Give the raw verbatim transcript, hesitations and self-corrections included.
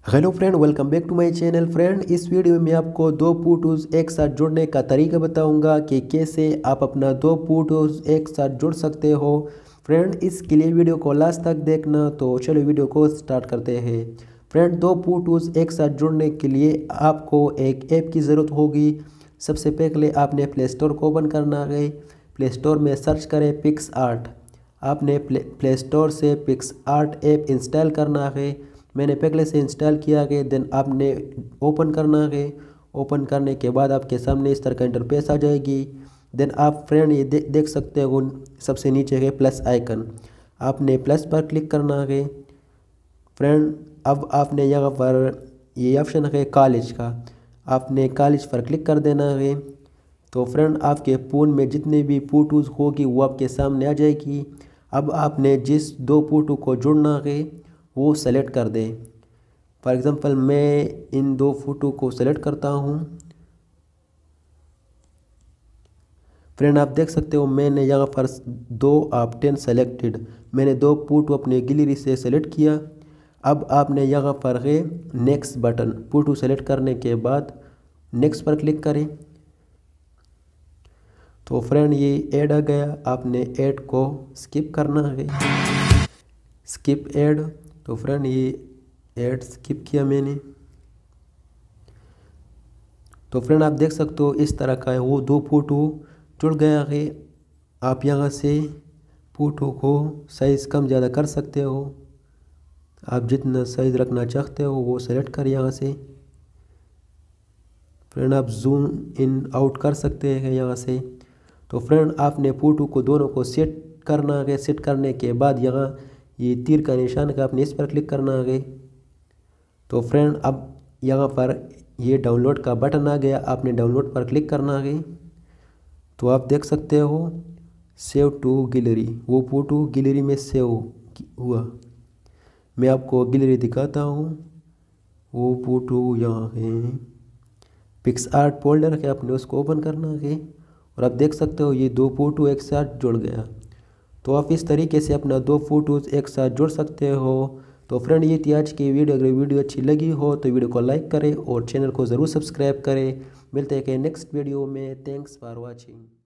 Hello friend, welcome back to my channel. Friend, इस video में आपको दो फोटोज़ एक साथ जोड़ने का तरीका बताऊंगा कि कैसे आप अपना दो फोटोज़ एक साथ जोड़ सकते हो। फ्रेंड, इसके लिए वीडियो को लास्ट तक देखना। तो चलो वीडियो को स्टार्ट करते हैं। फ्रेंड, दो फोटोज़ एक साथ जोड़ने के लिए आपको एक ऐप की ज़रूरत होगी। सबसे पहले आपने प्ले स्टोर को ओपन करना है। प्ले स्टोर में सर्च करें पिक्स आर्ट। आपने प्ले प्ले स्टोर से पिक्स आर्ट ऐप इंस्टॉल करना है। मैंने पहले से इंस्टॉल किया है। देन आपने ओपन करना है। ओपन करने के बाद आपके सामने इस तरह का इंटरफेस आ जाएगी। देन आप फ्रेंड ये दे, देख सकते हो सबसे नीचे है प्लस आइकन। आपने प्लस पर क्लिक करना है। फ्रेंड, अब आपने यहाँ पर ये ऑप्शन है कॉलेज का, आपने कॉलेज पर क्लिक कर देना है। तो फ्रेंड, आपके फ़ोन में जितने भी फोटोज़ होगी वो आपके सामने आ जाएगी। अब आपने जिस दो फोटो को जोड़ना है वो सेलेक्ट कर दें। फॉर एग्ज़ाम्पल मैं इन दो फोटो को सेलेक्ट करता हूँ। फ्रेंड, आप देख सकते हो मैंने यहाँ पर दो आप टेन सेलेक्टेड, मैंने दो फोटो अपने गैलरी से सेलेक्ट किया। अब आपने यहाँ पर है नेक्स्ट बटन, फोटो सेलेक्ट करने के बाद नेक्स्ट पर क्लिक करें। तो फ्रेंड, ये ऐड आ गया। आपने ऐड को स्किप करना है, स्किप ऐड। तो फ्रेंड, ये ऐड स्किप किया मैंने। तो फ्रेंड, आप देख सकते हो इस तरह का है, वो दो फोटो जुड़ गया है। आप यहाँ से फोटो को साइज़ कम ज़्यादा कर सकते हो। आप जितना साइज़ रखना चाहते हो वो सेलेक्ट कर यहाँ से। फ्रेंड, आप जूम इन आउट कर सकते हैं यहाँ से। तो फ्रेंड, आपने फ़ोटो को दोनों को सेट करना है। सेट करने के बाद यहाँ ये तीर का निशान का आपने इस पर क्लिक करना है। तो फ्रेंड, अब यहाँ पर ये डाउनलोड का बटन आ गया, आपने डाउनलोड पर क्लिक करना है। तो आप देख सकते हो सेव टू गैलरी, वो फ़ोटो गैलरी में सेव हुआ। मैं आपको गैलरी दिखाता हूँ। वो फ़ोटो यहाँ है, पिक्स आर्ट फोल्डर है, आपने उसको ओपन करना है। और आप देख सकते हो ये दो फोटो एक साथ जुड़ गया। तो आप इस तरीके से अपना दो फोटोज़ एक साथ जोड़ सकते हो। तो फ्रेंड, ये थी आज की वीडियो। अगर वीडियो अच्छी लगी हो तो वीडियो को लाइक करें और चैनल को ज़रूर सब्सक्राइब करें। मिलते हैं कि नेक्स्ट वीडियो में। Thanks for watching.